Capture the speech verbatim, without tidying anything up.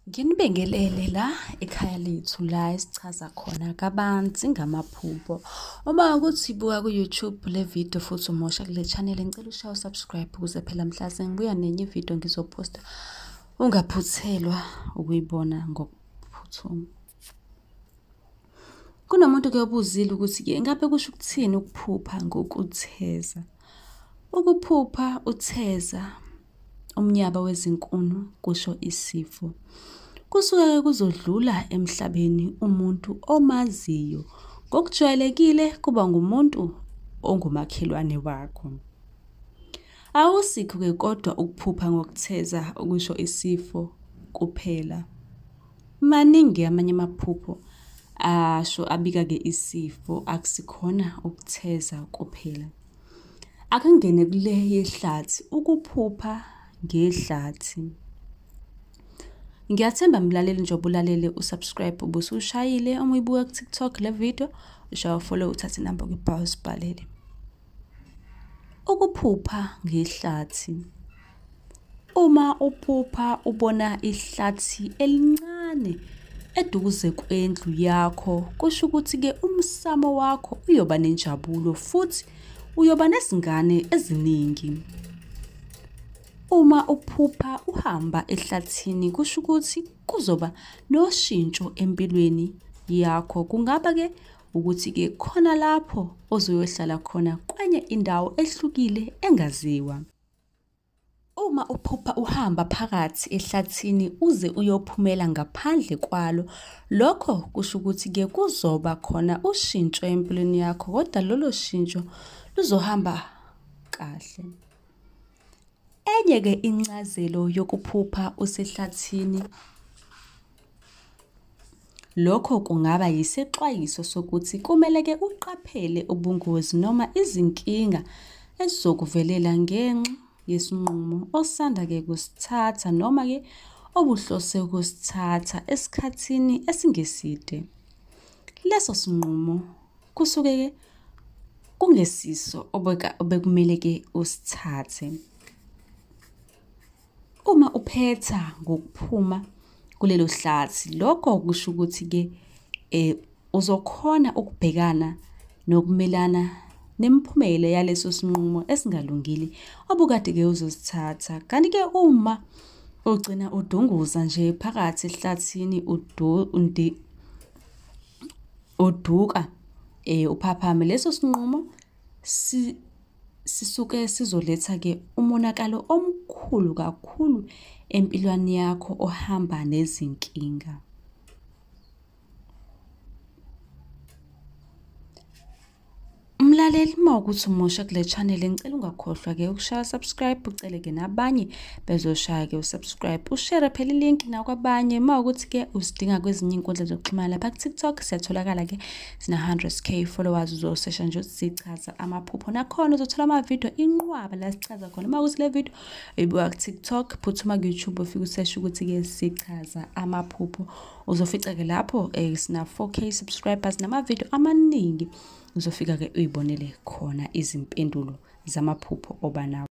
Nginibingelele la ekhaya lethu la esichaza khona kabanzi ngamaphupho. Uma ukuthi buka ku-YouTube le video futhi umosha kule channel, ngicela ushaye subscribe ukuze phela mhla sengibuya nenye ivideo ngizoposta ungaphuthelwa ukuyibona ngokuphuthuma. Kunomuntu ke obuzile ukuthi ke ngabe kusho ukuthini ukuphupha ngokutheza. Ukuphupha utheza umnyaba wezinkuni kusho isifo. Kusuke kuzodlula emhlabeni umuntu omaziyo. Ngokujwayelekile kuba ngumuntu ongumakhelwane wakho. Awusikho ke kodwa ukuphupha ngokutheza okusho isifo kuphela. Maningi amanye amaphupho asho abika ke isifo, akusikhona ukutheza kuphela. Akungene kule yehlathi ukuphupha ngehlathi. Ngiyathemba mlaleli njengoba ulalele usubscribe ubuse ushayile uma uyibuka ku TikTok le video ushaya follow uthathe inamba kwi-bio sibhalele. Ukuphupha ngehlathi. Uma uphupha ubona ihlathi elincane eduze kwendlu yakho, kusho ukuthi ke umsamo wakho uyoba nenjabulo futhi uyoba nezingane eziningi. Uma uphupha uhamba ehlathini, kusho ukuthi kuzoba noshintsho empilweni yakho. Kungaba ke ukuthi ke khona lapho ozoyohlala khona kwenye indawo ehlukile engaziwa. Uma uphupha uhamba phakathi ehlathini uze uyophumela ngaphandle kwalo, lokho kusho ukuthi ke kuzoba khona ushintsho empilweni yakho, kodwa lolo shintsho luzohamba kahle. Enye ke incazelo yokuphupha usehlathini, lokho kungaba yisexwayiso sokuthi kumele ke uqaphele ubungozi noma izinkinga ezizokuvelela ngenxa yesinqumo osanda ke kusithatha noma ke obuhlose ukusithatha esikhathini esingeside. Leso sinqumo kusuke ke kungesiso obeka obekumele ke usithathe. Uma uphetha ngokuphuma kulelo hlathi, lokho kusho ukuthi ke eh uzokhona ukubhekana nokumelana nemiphumela yaleso sinqumo esingalungile obukade ke uzosithatha. Kanti ke uma ugcina udunguza nje phakathi ehlathini udu undi uduka eh uphaphame, leso sinqumo si sisuke sizoletha ke umonakalo omkhulu kakhulu empilweni yakho ohamba nezinkinga. Mlaleli, uma ukuthi umusha kule channel ngicela ungakhohlwa ke ukushaya subscribe, ucele ke nabanye bezoshaya ke usubscribe, ushare phela ilink nakwabanye. Uma ukuthi ke usidinga kwezinye inkundla zokuxhumana lapha ku TikTok siyatholakala ke sina one hundred K followers, uzosesha nje sichaza amaphupho nakhona uzothola ama video inqwaba la sichaza khona. Uma ukuthi le video uyibuka ku TikTok phuthuma ku YouTube ufike usesha ukuthi ke sichaza amaphupho, uzofica ke lapho eh sina four K subscribers nama video amaningi uzofika ke uyibonele khona izimpendulo zamaphupho obanawo.